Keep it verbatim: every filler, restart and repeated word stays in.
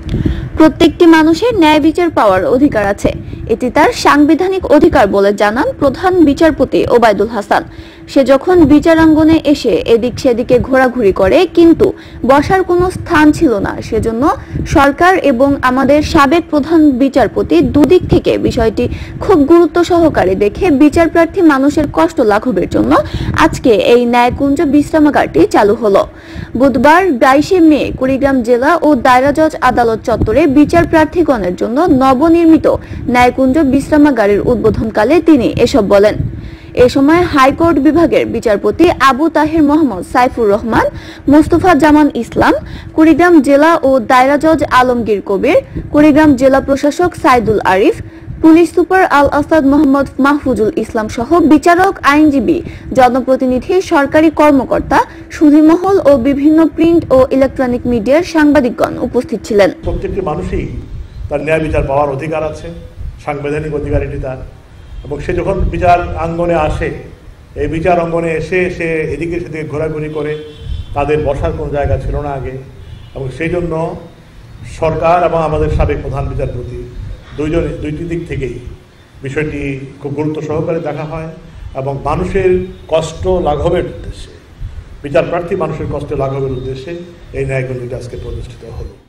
প্রত্যেকটি মানুষের ন্যায় বিচার পাওয়ার অধিকার আছে, এটি তার সাংবিধানিক অধিকার বলে জানান প্রধান বিচারপতি ওবায়দুল হাসান। সে যখন বিচারাঙ্গনে এসে এদিক সেদিকে ঘোরাঘুরি করে কিন্তু বসার কোনো স্থান ছিল না, সেজন্য সরকার এবং আমাদের সাবেক প্রধান বিচারপতি দুদিক থেকে বিষয়টি খুব গুরুত্ব সহকারে দেখে বিচারপ্রার্থী মানুষের কষ্ট লাঘবের জন্য আজকে এই ন্যায়কুঞ্জ বিশ্রামাগারটি চালু হলো। বুধবার বাইশে মে কুড়িগ্রাম জেলা ও দায়রা জজ আদালত চত্বরে বিচার প্রার্থীগণের জন্য নবনির্মিত ন্যায়কুঞ্জ বিশ্রামাগারের উদ্বোধনকালে তিনি এসব বলেন। এ সময় হাইকোর্ট বিভাগের বিচারপতি আবু তাহের মোহাম্মদ সাইফুর রহমান, মুস্তফা জামান ইসলাম, কুড়িগ্রাম জেলা ও দায়রা জজ আলমগীর কবির, কুড়িগ্রাম জেলা প্রশাসক সাইদুল আরিফ, পুলিশ সুপার আল আসাদ মোহাম্মদ মাহফুজুল ইসলাম সহ বিচারক, আইনজীবী, জনপ্রতিনিধি, সরকারি কর্মকর্তা, সুধীমহল ও বিভিন্ন প্রিন্ট ও ইলেকট্রনিক মিডিয়ার সাংবাদিকগণ উপস্থিত ছিলেন। প্রত্যেকটি মানুষই তার ন্যায় বিচার পাওয়ার অধিকার আছে, সাংবিধানিক অধিকার এটি তার, এবং সে যখন বিচার অঙ্গনে আসে, এই বিচার অঙ্গনে এসে সে এদিকে সেদিকে ঘোরাঘুরি করে, তাদের বসার কোনো জায়গা ছিল না আগে, এবং সেই জন্য সরকার এবং আমাদের সাবেক প্রধান বিচারপতি দুইজন দুইটি দিক থেকেই বিষয়টি খুব গুরুত্ব সহকারে দেখা হয় এবং মানুষের কষ্ট লাঘবের উদ্দেশ্যে, বিচার প্রার্থী মানুষের কষ্ট লাঘবের উদ্দেশ্যে এই ন্যায়কুঞ্জটি আজকে প্রতিষ্ঠিত হলো।